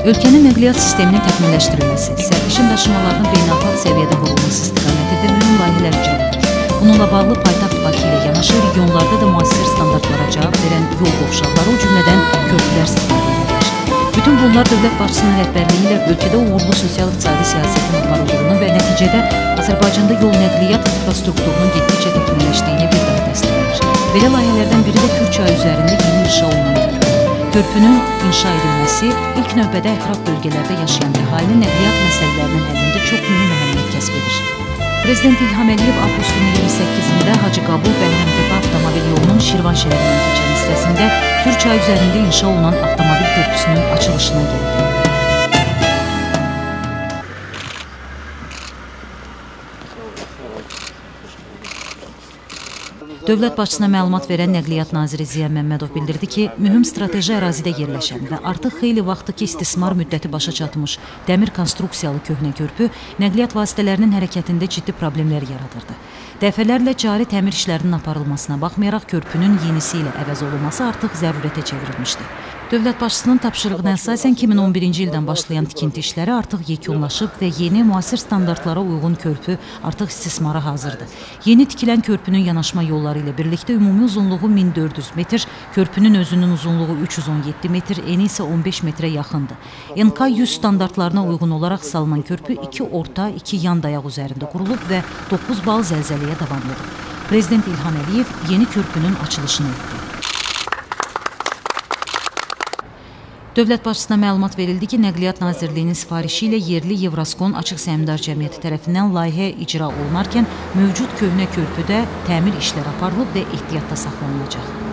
Ölkənin nəqliyyat sisteminin təkmilləşdirilməsi, sərnişin daşımalarının beynəlxalq səviyyədə qurulması istiqamətində mühüm layihələr icra edilir. Bununla bağlı paytaxt Bakı ilə yanaşı regionlarda da müasir standartlara cavab verən yol qovşaqları, o cümlədən körpülər istifadə edilir. Bütün bunlar dövlət başçısının rəhbərliyi ilə ölkədə uğurlu sosial-iqtisadi siyasətin aparıldığını və nəticədə Azərbaycanda yol nəqliyyat infrastrukturunun getdikcə təkmilləşdiyini bir daha təsdiqləyir. Belə layihələrdən biri də Kür çayı üzərində yeni inşa olunan körpü. Körpünün inşa edilməsi ilk növbədə ətraf bölgələrdə yaşayan əhalinin nəqliyyat məsələlərinin həllində çox mühüm əhəmiyyət kəsb edir. Prezident İlham Əliyev avqustun 28-də Hacı Qabul və Həmtəpə avtomobil yolunun Şirvan şəhərindən keçən hissəsində Kür çayı üzərində inşa olunan avtomobil körpüsünün açılışına gəldi. Dövlət başçısına məlumat verən Nəqliyyat naziri Ziya Məmmədov bildirdi ki, mühüm strateji ərazidə yerləşən və artıq xeyli vaxtdır ki, istismar müddəti başa çatmış dəmir konstruksiyalı köhnə körpü nəqliyyat vasitələrinin hərəkətində ciddi problemlər yaradırdı. Dəfələrlə cari təmir işlərinin aparılmasına baxmayaraq, körpünün yenisi ilə əvəz olunması artıq zərurətə çevrilmişdi. Dövlət başçısının tapşırığına əsasən 2011-ci ildən başlayan tikinti işləri artıq yekunlaşıb və yeni müasir standartlara uyğun körpü artıq istismara hazırdır. Yeni tikilən körpünün yanaşma yolları ilə birlikdə ümumi uzunluğu 1400 metr, körpünün özünün uzunluğu 317 metr, eni isə 15 metrə yaxındır. NK 100 standartlarına uyğun olaraq salınan körpü 2 orta, 2 yan dayaq üzərində qurulub və 9 bal zəlzələyə davamlıdır. Prezident İlham Əliyev yeni körpünün açılışını etdi. Dövlət başçısına məlumat verildi ki, Nəqliyyat Nazirliyinin sifarişi ilə yerli Yevraskon Açıq Səhmdar Cəmiyyəti tərəfindən layihə icra olunarkən mövcud köhnə körpüdə təmir işləri aparılıb və ehtiyatda saxlanılacaq.